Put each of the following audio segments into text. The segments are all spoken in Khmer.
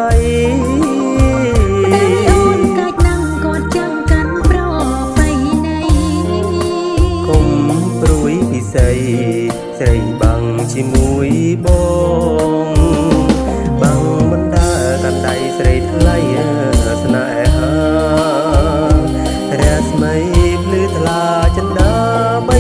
แต่អូនកាច់ណាំងគាត់ចាំកាន់ប្រไปណីគុំព្រួយពិសីស្រីបាំងជាមួយបងបាំងបណ្ដាកាន់ដៃស្រីថ្លៃស្នេហារាស្មីភ្លឺថ្លាចិន្តាបី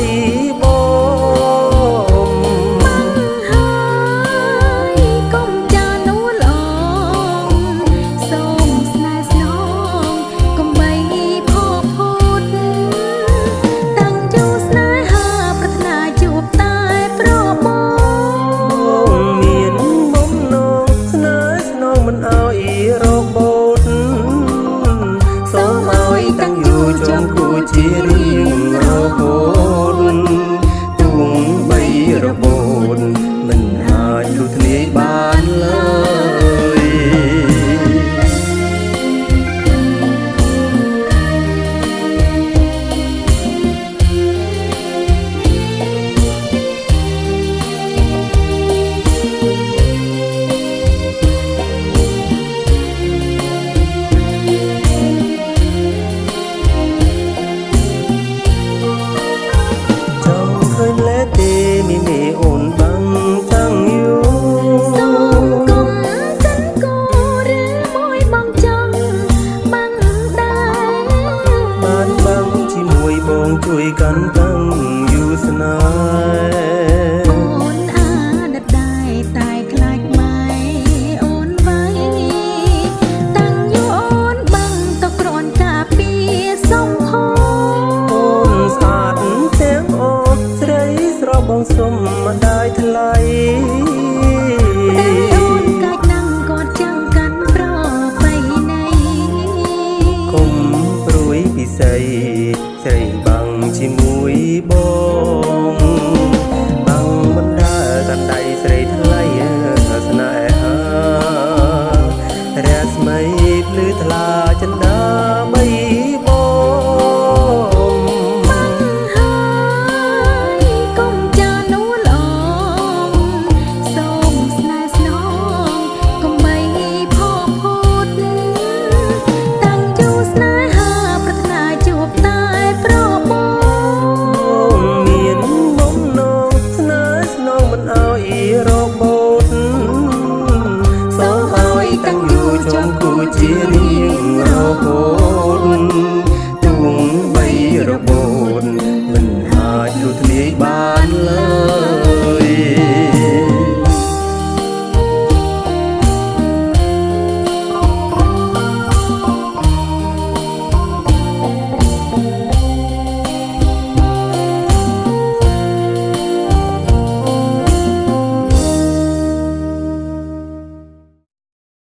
បងបាំងហើយកុំចានួលអងសូមស្នេហ៍ស្នងកុំបីផោផូតតាំងយូរស្នេហាប្រាថ្នាជួបតែប្របងមានបំណងស្នេហ៍ស្នងមិនអោយរបូតសូមអោយតាំងយូរចង់គូជារៀងរហូតទួងបីរបូតមិនអាចលុះធ្លាយបានឡើយมีអូនបាំងតាំងយូសូមកុំចិនគូឬមួយបងចង់បាំងដែរបានបាំងជាមួយបងជួយកាន់តាំងយូស្នេហ៍អូនអាណិតដែរតែខ្លាចម៉ែអូនໄວតាំងយូអូនបាំងក៏គ្រាន់ការពារសំផអូនស្អាតទាំងអូនស្រីស្រស់បងសុំម្ដាយថ្លៃតែអូនកាច់ណាំងគាត់ចាំកាន់ប្រไปណីគុំព្រួយពិសីស្រីបាំងជាមួយបងបាំងបណ្ដាកាន់ដៃស្រីថ្លៃស្នេហារាស្មីភ្លឺថ្លាចិន្តាបីបងបាំងហើយកុំចានួលអងសូមស្នេហ៍ស្នងកុំបីផោផូតតាំងយូរស្នេហាប្រាថ្នាជួបតែប្របងមានបំណងស្នេហ៍ស្នងមិនអោយរបូតសូមអោយតាំងយូរចង់គូជារៀងរហូត